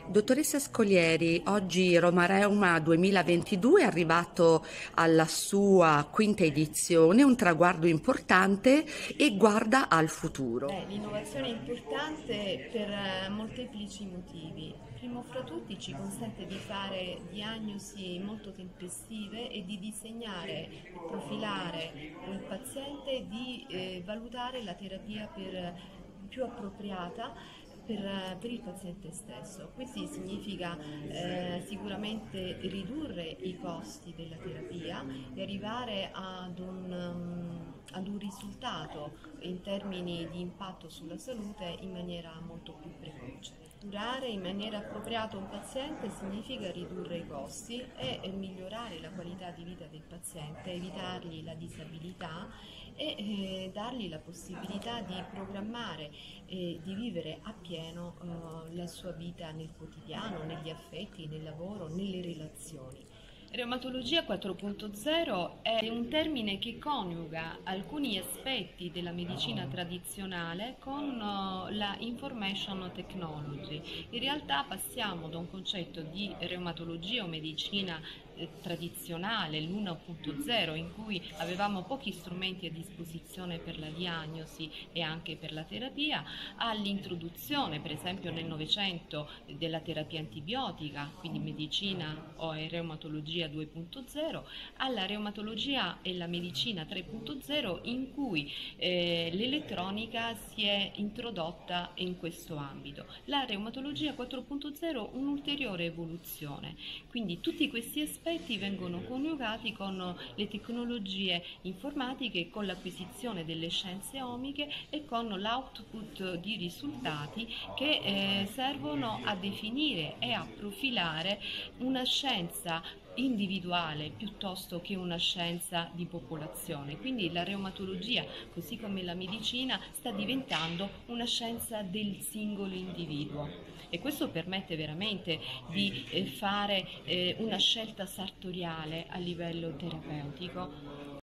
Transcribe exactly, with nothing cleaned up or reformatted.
Dottoressa Scoglieri, oggi Roma Reuma duemilaventidue è arrivato alla sua quinta edizione, un traguardo importante e guarda al futuro. Beh, l'innovazione è importante per eh, molteplici motivi. Primo fra tutti ci consente di fare diagnosi molto tempestive e di disegnare e profilare il paziente e di eh, valutare la terapia per- più appropriata per, per il paziente stesso. Questo significa eh, sicuramente ridurre i costi della terapia e arrivare ad un, um, ad un risultato in termini di impatto sulla salute in maniera molto più precoce. Curare in maniera appropriata un paziente significa ridurre i costi e migliorare la qualità di vita del paziente, evitargli la disabilità e eh, dargli la possibilità di programmare e di vivere appieno eh, la sua vita nel quotidiano, negli affetti, nel lavoro, nelle relazioni. Reumatologia quattro punto zero è un termine che coniuga alcuni aspetti della medicina tradizionale con uh, la information technology. In realtà passiamo da un concetto di reumatologia o medicina eh, tradizionale, l'uno punto zero, in cui avevamo pochi strumenti a disposizione per la diagnosi e anche per la terapia, all'introduzione, per esempio nel Novecento, della terapia antibiotica, quindi medicina o reumatologia due punto zero, alla reumatologia e la medicina tre punto zero, in cui eh, l'elettronica si è introdotta in questo ambito. La reumatologia quattro punto zero un'ulteriore evoluzione, quindi tutti questi aspetti vengono coniugati con le tecnologie informatiche, con l'acquisizione delle scienze omiche e con l'output di risultati che eh, servono a definire e a profilare una scienza individuale piuttosto che una scienza di popolazione. Quindi la reumatologia, così come la medicina, sta diventando una scienza del singolo individuo e questo permette veramente di eh, fare eh, una scelta sartoriale a livello terapeutico